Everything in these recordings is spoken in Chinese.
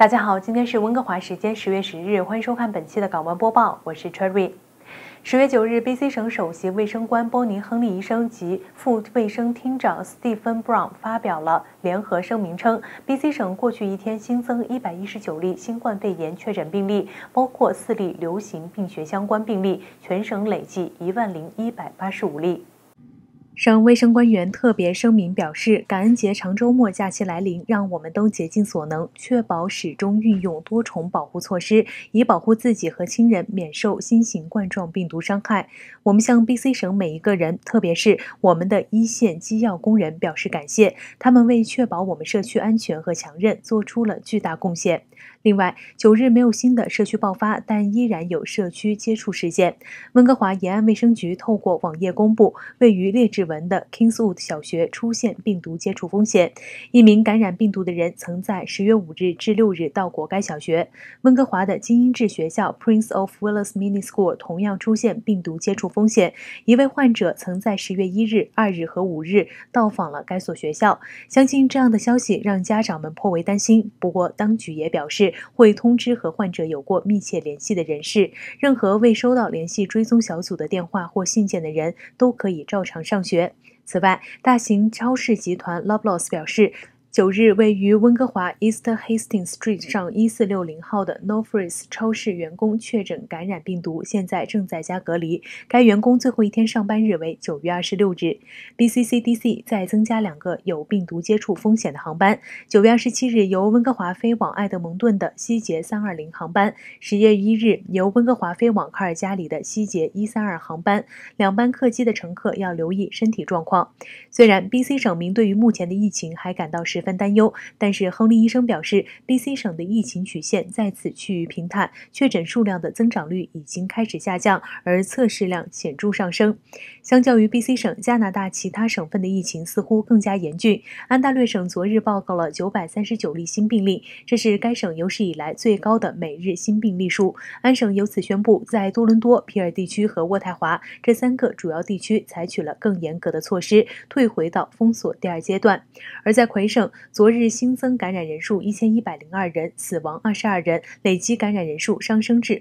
大家好，今天是温哥华时间10月10日，欢迎收看本期的港湾播报，我是 Cherry。10月9日 ，BC 省首席卫生官波尼·亨利医生及副卫生厅长斯蒂芬·布朗发表了联合声明称，BC 省过去一天新增119例新冠肺炎确诊病例，包括4例流行病学相关病例，全省累计10185例。省卫生官员特别声明表示，感恩节长周末假期来临，让我们都竭尽所能，确保始终运用多重保护措施，以保护自己和亲人免受新型冠状病毒伤害。我们向 BC 省每一个人，特别是我们的一线机要工人表示感谢，他们为确保我们社区安全和强韧做出了巨大贡献。另外，9日没有新的社区爆发，但依然有社区接触事件。温哥华沿岸卫生局透过网页公布，位于列治文的 Kingswood 小学出现病毒接触风险。一名感染病毒的人曾在10月5日至6日到过该小学。温哥华的精英制学校 Prince of Wales Mini School 同样出现病毒接触风险。一位患者曾在10月1日、2日和5日到访了该所学校。相信这样的消息让家长们颇为担心。不过，当局也表示，会通知和患者有过密切联系的人士，任何未收到联系追踪小组的电话或信件的人都可以照常上学。此外，大型超市集团 Loblaws 表示，9日位于温哥华 East Hastings Street 上1460号的 Northridge 超市员工确诊感染病毒，现在正在家隔离。该员工最后一天上班日为9月26日。BCCDC 再增加2个有病毒接触风险的航班。9月27日由温哥华飞往埃德蒙顿的希捷320航班，10月1日由温哥华飞往卡尔加里的希捷132航班。2班客机的乘客要留意身体状况。虽然 BC 省民对于目前的疫情还感到十分担忧，但是亨利医生表示 ，BC 省的疫情曲线再次趋于平坦，确诊数量的增长率已经开始下降，而测试量显著上升。相较于 BC 省，加拿大其他省份的疫情似乎更加严峻。安大略省昨日报告了939例新病例，这是该省有史以来最高的每日新病例数。安省由此宣布，在多伦多、皮尔地区和渥太华这3个主要地区采取了更严格的措施，退回到封锁第2阶段。而在魁省，昨日新增感染人数1102人，死亡22人，累计感染人数上升至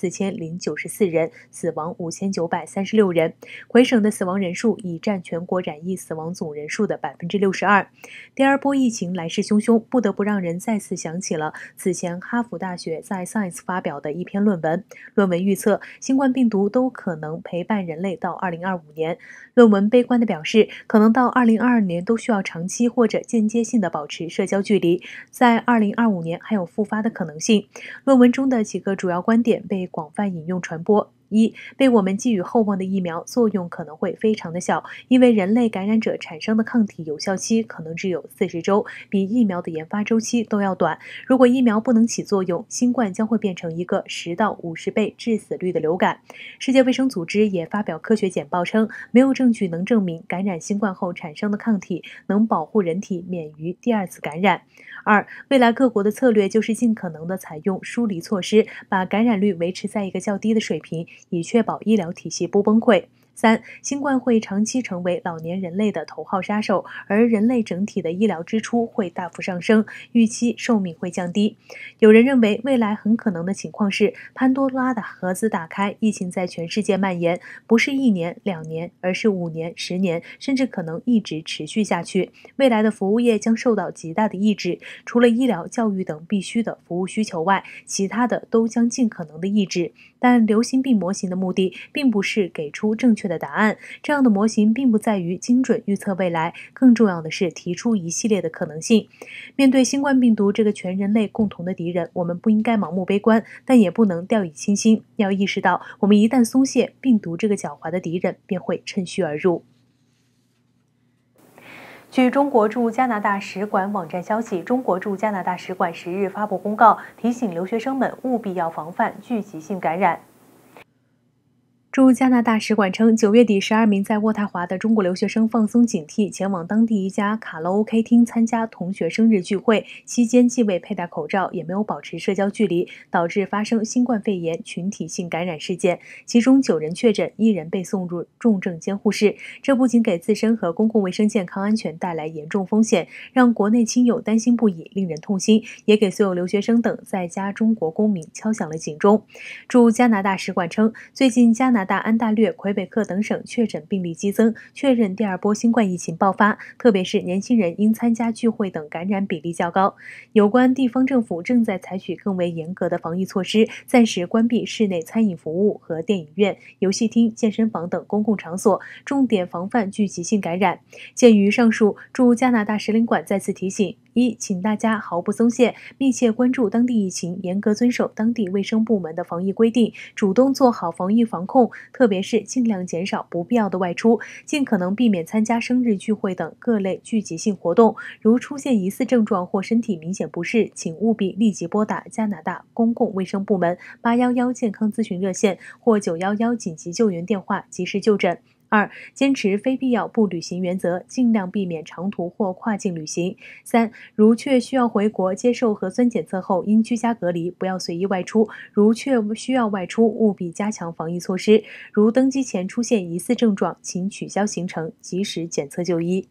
84094人，死亡5936人。魁省的死亡人数已占全国染疫死亡总人数的62%。第2波疫情来势汹汹，不得不让人再次想起了此前哈佛大学在 Science 发表的一篇论文。论文预测，新冠病毒都可能陪伴人类到2025年。论文悲观地表示，可能到2022年都需要长期或者间接性的保持社交距离，在2025年还有复发的可能性。论文中的几个主要观点被广泛引用传播。1. 被我们寄予厚望的疫苗作用可能会非常的小，因为人类感染者产生的抗体有效期可能只有40周，比疫苗的研发周期都要短。如果疫苗不能起作用，新冠将会变成一个10到50倍致死率的流感。世界卫生组织也发表科学简报称，没有证据能证明感染新冠后产生的抗体能保护人体免于第2次感染。2. 未来各国的策略就是尽可能的采用疏离措施，把感染率维持在一个较低的水平，以确保医疗体系不崩溃。3. 新冠会长期成为老年人类的头号杀手，而人类整体的医疗支出会大幅上升，预期寿命会降低。有人认为，未来很可能的情况是，潘多拉的盒子打开，疫情在全世界蔓延，不是1年、2年，而是5年、10年，甚至可能一直持续下去。未来的服务业将受到极大的抑制，除了医疗、教育等必须的服务需求外，其他的都将尽可能的抑制。但流行病模型的目的并不是给出正确的答案，这样的模型并不在于精准预测未来，更重要的是提出一系列的可能性。面对新冠病毒这个全人类共同的敌人，我们不应该盲目悲观，但也不能掉以轻心。要意识到，我们一旦松懈，病毒这个狡猾的敌人便会趁虚而入。据中国驻加拿大使馆网站消息，中国驻加拿大使馆10日发布公告，提醒留学生们务必要防范聚集性感染。 驻加拿大使馆称，9月底12名在渥太华的中国留学生放松警惕，前往当地一家卡拉 OK 厅参加同学生日聚会，期间既未佩戴口罩，也没有保持社交距离，导致发生新冠肺炎群体性感染事件。其中9人确诊，1人被送入重症监护室。这不仅给自身和公共卫生健康安全带来严重风险，让国内亲友担心不已，令人痛心，也给所有留学生等在家中国公民敲响了警钟。驻加拿大使馆称，最近加拿大安大略、魁北克等省确诊病例激增，确认第2波新冠疫情爆发，特别是年轻人因参加聚会等感染比例较高。有关地方政府正在采取更为严格的防疫措施，暂时关闭室内餐饮服务和电影院、游戏厅、健身房等公共场所，重点防范聚集性感染。鉴于上述，驻加拿大使领馆再次提醒：1. 请大家毫不松懈，密切关注当地疫情，严格遵守当地卫生部门的防疫规定，主动做好防疫防控，特别是尽量减少不必要的外出，尽可能避免参加生日聚会等各类聚集性活动。如出现疑似症状或身体明显不适，请务必立即拨打加拿大公共卫生部门811健康咨询热线或911紧急救援电话及时就诊。2. 坚持非必要不旅行原则，尽量避免长途或跨境旅行。3. 如确需要回国接受核酸检测后，应居家隔离，不要随意外出。如确需要外出，务必加强防疫措施。如登机前出现疑似症状，请取消行程，及时检测就医。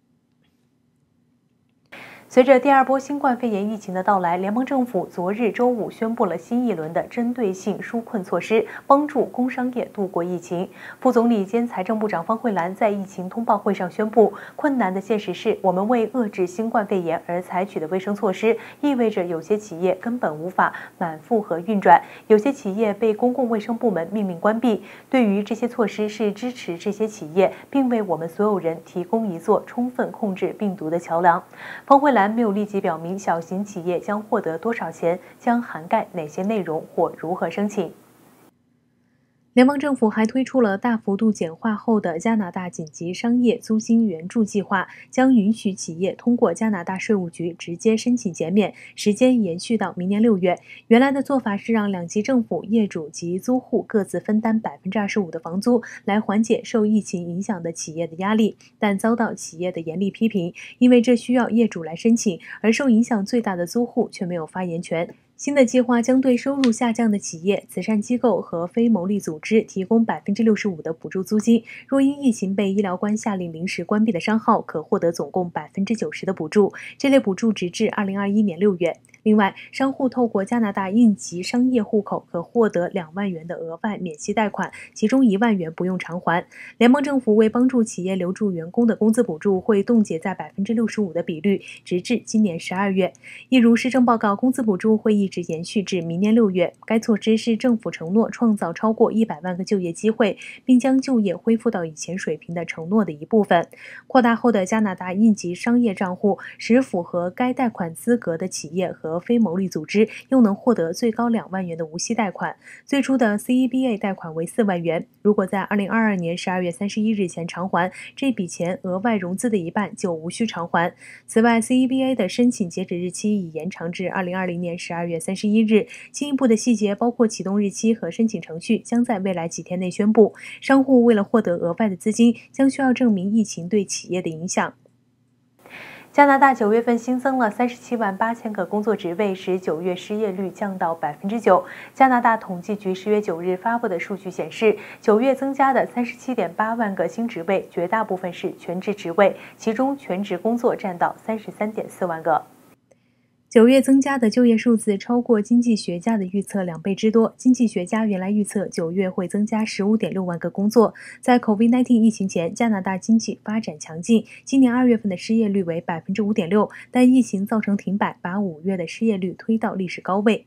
随着第2波新冠肺炎疫情的到来，联邦政府昨日周五宣布了新一轮的针对性纾困措施，帮助工商业度过疫情。副总理兼财政部长方慧兰在疫情通报会上宣布，困难的现实是我们为遏制新冠肺炎而采取的卫生措施，意味着有些企业根本无法满负荷运转，有些企业被公共卫生部门命令关闭。对于这些措施是支持这些企业，并为我们所有人提供一座充分控制病毒的桥梁。方慧兰没有立即表明小型企业将获得多少钱，将涵盖哪些内容或如何申请。联邦政府还推出了大幅度简化后的加拿大紧急商业租金援助计划，将允许企业通过加拿大税务局直接申请减免，时间延续到明年6月。原来的做法是让2级政府、业主及租户各自分担25%的房租，来缓解受疫情影响的企业的压力，但遭到企业的严厉批评，因为这需要业主来申请，而受影响最大的租户却没有发言权。新的计划将对收入下降的企业、慈善机构和非牟利组织提供65%的补助租金。若因疫情被医疗官下令临时关闭的商号，可获得总共90%的补助。这类补助直至2021年6月。另外，商户透过加拿大应急商业户口可获得2万元的额外免息贷款，其中1万元不用偿还。联邦政府为帮助企业留住员工的工资补助会冻结在65%的比率，直至今年12月。一如施政报告，工资补助会一直延续至明年6月。该措施是政府承诺创造超过100万个就业机会，并将就业恢复到以前水平的承诺的一部分。扩大后的加拿大应急商业账户使符合该贷款资格的企业和非牟利组织又能获得最高2万元的无息贷款。最初的 CEBA 贷款为4万元，如果在2022年12月31日前偿还，这笔钱额外融资的一半就无需偿还。此外， CEBA 的申请截止日期已延长至2020年12月31日，进一步的细节包括启动日期和申请程序将在未来几天内宣布。商户为了获得额外的资金，将需要证明疫情对企业的影响。加拿大9月份新增了37万8千个工作职位，使9月失业率降到9%。加拿大统计局10月9日发布的数据显示，9月增加的37.8万个新职位，绝大部分是全职职位，其中全职工作占到33.4万个。9月增加的就业数字超过经济学家的预测2倍之多。经济学家原来预测9月会增加15.6万个工作。在 COVID-19 疫情前，加拿大经济发展强劲，今年2月份的失业率为5.6%，但疫情造成停摆，把5月的失业率推到历史高位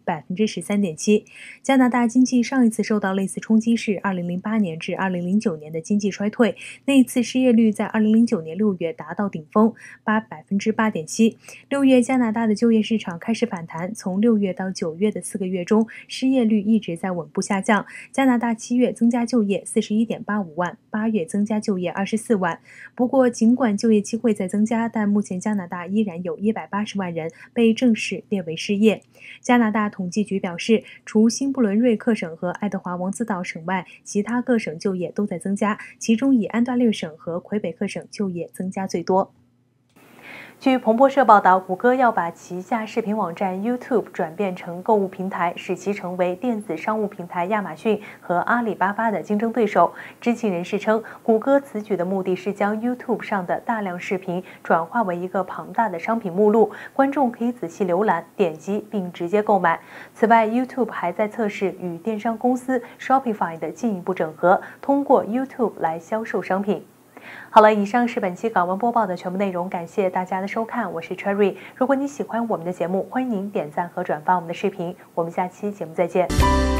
13.7%。加拿大经济上一次受到类似冲击是2008年至2009年的经济衰退，那一次失业率在2009年6月达到顶峰，8.7%。6月加拿大的就业市场开始反弹，从6月到9月的4个月中，失业率一直在稳步下降。加拿大7月增加就业41.85万，8月增加就业24万。不过，尽管就业机会在增加，但目前加拿大依然有180万人被正式列为失业。加拿大统计局表示，除新布伦瑞克省和爱德华王子岛省外，其他各省就业都在增加，其中以安大略省和魁北克省就业增加最多。据彭博社报道，谷歌要把旗下视频网站 YouTube 转变成购物平台，使其成为电子商务平台亚马逊和阿里巴巴的竞争对手。知情人士称，谷歌此举的目的是将 YouTube 上的大量视频转化为一个庞大的商品目录，观众可以仔细浏览、点击并直接购买。此外 ，YouTube 还在测试与电商公司 Shopify 的进一步整合，通过 YouTube 来销售商品。好了，以上是本期港闻播报的全部内容，感谢大家的收看，我是 Cherry。如果你喜欢我们的节目，欢迎您点赞和转发我们的视频，我们下期节目再见。